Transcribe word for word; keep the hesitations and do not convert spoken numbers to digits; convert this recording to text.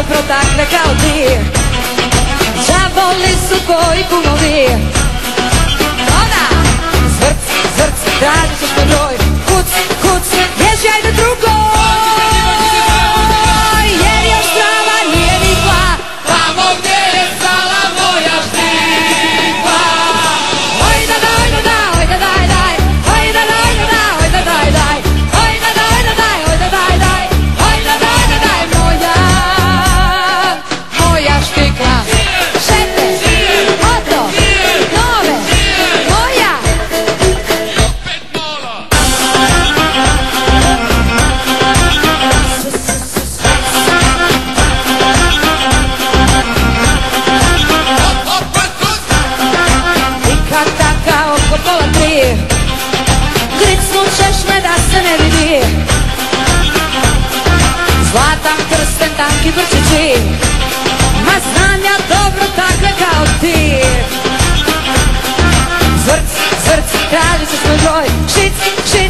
dobro takve kao ti. Đavoli su tvoji kumovi. Ona! Zvrc, zvrc, tražit ćeš moj broj. Kuc, kuc, bježi ajde drugoj. Jer još trava nije nikla tamo gdje je stala moja štikla. Oj da daj da daj, oj da daj daj, oj da daj da daj, oj da daj daj, oj da daj da daj, oj da daj daj, oj da daj da daj moja, moja štikla. Šete, oto, nove, moja. Tika taka oko pola tri, gricnut ćeš me da se ne vidi. Zlatan krsten, tanki brčići, ma znam ja dobro takve kao ti. Zvrc, zvrc, tražit ćeš moj broj. Šic, šic,